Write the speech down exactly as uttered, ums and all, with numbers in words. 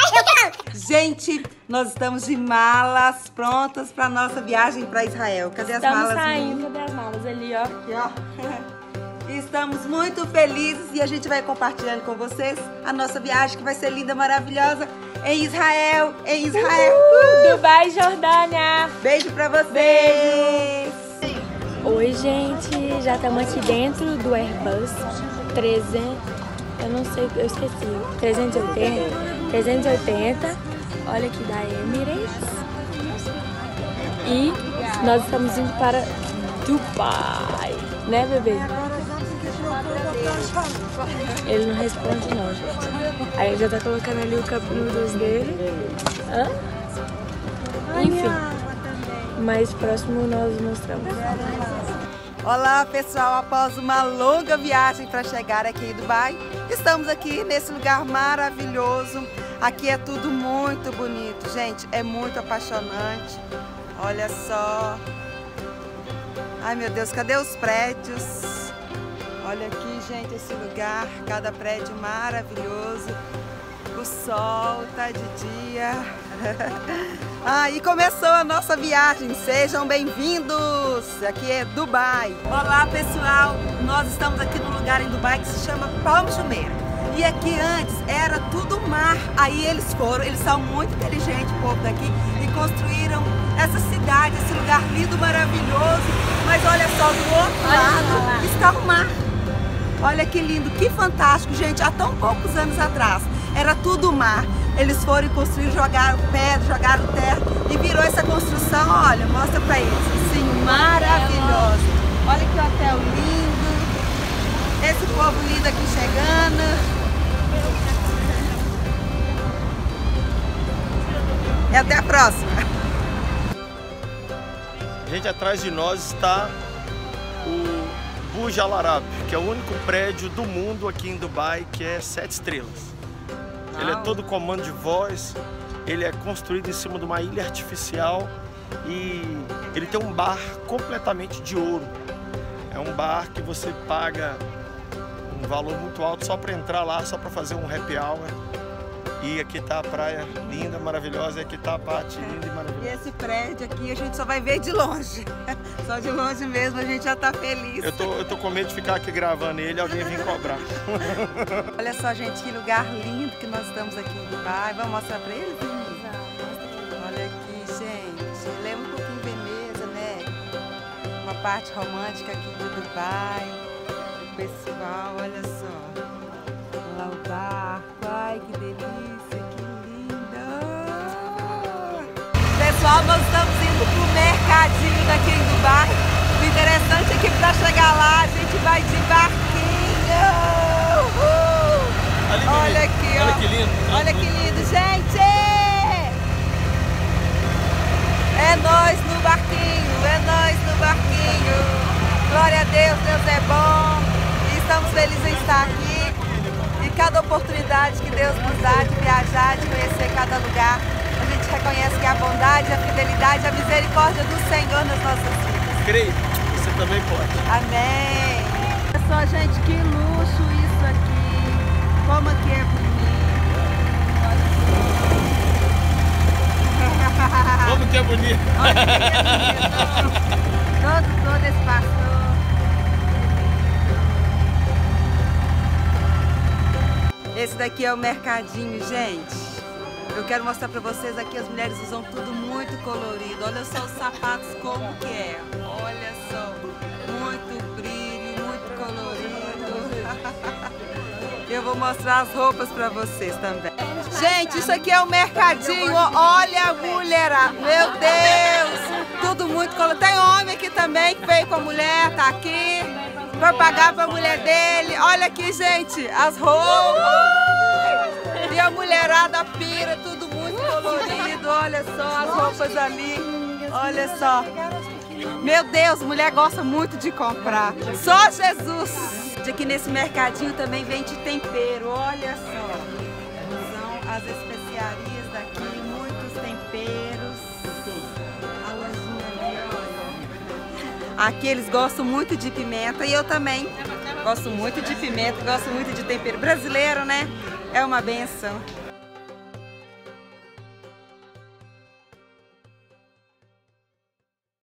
Gente, nós estamos de malas prontas para nossa viagem para Israel. Cadê as estamos malas? Estamos saindo, cadê as malas? Ali, ó. Aqui, ó. Estamos muito felizes e a gente vai compartilhando com vocês a nossa viagem, que vai ser linda, maravilhosa, em Israel, em Israel. Uh! Dubai, Jordânia. Beijo para vocês. Beijo. Oi, gente, já estamos aqui dentro do Airbus trezentos, eu não sei, eu esqueci, trezentos e oitenta, trezentos e oitenta, olha aqui da Emirates, e nós estamos indo para Dubai, né, bebê? Ele não responde não, gente. Aí ele já tá colocando ali o cup noodles dele. Hã? Enfim, mais próximo nós mostramos. Olá, pessoal, após uma longa viagem para chegar aqui em Dubai, estamos aqui nesse lugar maravilhoso. Aqui é tudo muito bonito, gente, é muito apaixonante. Olha só. Ai, meu Deus, cadê os prédios? Olha aqui, gente, esse lugar, cada prédio maravilhoso. O sol tá de dia. Ah, e começou a nossa viagem. Sejam bem-vindos. Aqui é Dubai. Olá, pessoal. Nós estamos aqui num lugar em Dubai que se chama Palm Jumeirah. E aqui antes era tudo mar. Aí eles foram, eles são muito inteligentes, o povo daqui, e construíram essa cidade, esse lugar lindo, maravilhoso. Mas olha só, do outro lado está o mar. Olha que lindo, que fantástico, gente. Há tão poucos anos atrás era tudo mar. Eles foram e construíram, jogaram pedra, jogaram terra e virou essa construção. Olha, mostra pra eles. Assim, maravilhosa. Olha que hotel lindo. Esse povo lindo aqui chegando. E até a próxima. Gente, atrás de nós está o Burj Al Arab, que é o único prédio do mundo aqui em Dubai que é sete estrelas. Ele é todo comando de voz, ele é construído em cima de uma ilha artificial e ele tem um bar completamente de ouro. É um bar que você paga um valor muito alto só para entrar lá, só para fazer um happy hour. E aqui tá a praia linda, maravilhosa, e aqui tá a parte linda e maravilhosa. E esse prédio aqui a gente só vai ver de longe. Só de longe mesmo a gente já tá feliz. Eu tô, eu tô com medo de ficar aqui gravando ele e alguém vir cobrar. Olha só, gente, que lugar lindo que nós estamos aqui em Dubai. Vamos mostrar pra eles? Olha aqui, gente. Lembra um pouquinho Veneza, né? Uma parte romântica aqui de Dubai. O pessoal, olha só. Olha lá o barco. Ai, que delícia, que lindo! Pessoal, nós estamos indo pro mercadinho daqui em Dubai. O interessante é que para chegar lá a gente vai de barquinho. Uhul. Ali, olha aqui, olha ó. que lindo. Olha que lindo, gente! É nós no barquinho, é nós no barquinho. Glória a Deus, Deus é bom. E estamos felizes em estar aqui. E cada oportunidade que Deus nos dá de viajar, de conhecer cada lugar, a gente reconhece que a bondade, a fidelidade, a misericórdia do Senhor nas nossas vidas. Creio, você também pode. Amém. Olha só, gente, que luxo isso aqui. Como aqui é bonito. Como que é bonito. Olha que é bonito. Todo, todo esse pastor. Esse daqui é o mercadinho, gente. Eu quero mostrar pra vocês aqui, as mulheres usam tudo muito colorido. Olha só os sapatos como que é. Olha só, muito brilho, muito colorido. Eu vou mostrar as roupas pra vocês também. Gente, isso aqui é o mercadinho. Olha a mulherada. Meu Deus, tudo muito colorido. Tem homem aqui também que veio com a mulher, tá aqui. Vai pagar pra mulher dele. Olha aqui, gente, as roupas. E a mulherada pira, tudo muito colorido. Olha só as roupas ali. Olha só. Meu Deus, mulher gosta muito de comprar. Só Jesus. Aqui nesse mercadinho também vende tempero. Olha só. São as especiarias daqui, muitos temperos. A lojinha ali, olha. Aqui eles gostam muito de pimenta e eu também gosto muito de pimenta, gosto muito de tempero brasileiro, né? É uma benção.